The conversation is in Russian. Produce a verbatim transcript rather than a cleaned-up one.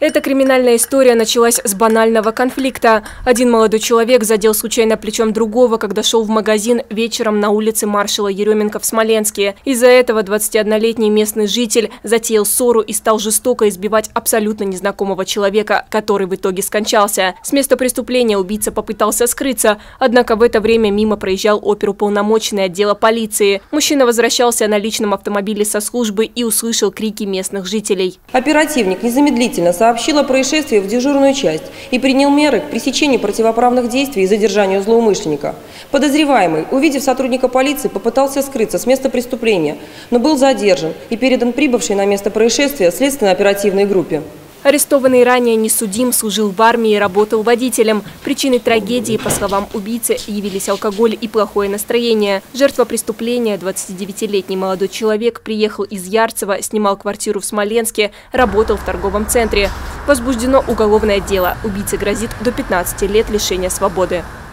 Эта криминальная история началась с банального конфликта. Один молодой человек задел случайно плечом другого, когда шел в магазин вечером на улице маршала Еременко в Смоленске. Из-за этого двадцатиоднолетний местный житель затеял ссору и стал жестоко избивать абсолютно незнакомого человека, который в итоге скончался. С места преступления убийца попытался скрыться, однако в это время мимо проезжал оперуполномоченный отдела полиции. Мужчина возвращался на личном автомобиле со службы и услышал крики местных жителей. Оперативник незамедлительно сообщил сообщил о происшествии в дежурную часть и принял меры к пресечению противоправных действий и задержанию злоумышленника. Подозреваемый, увидев сотрудника полиции, попытался скрыться с места преступления, но был задержан и передан прибывшей на место происшествия следственно-оперативной группе. Арестованный ранее не судим, служил в армии и работал водителем. Причиной трагедии, по словам убийцы, явились алкоголь и плохое настроение. Жертва преступления, двадцатидевятилетний молодой человек, приехал из Ярцево, снимал квартиру в Смоленске, работал в торговом центре. Возбуждено уголовное дело. Убийце грозит до пятнадцати лет лишения свободы.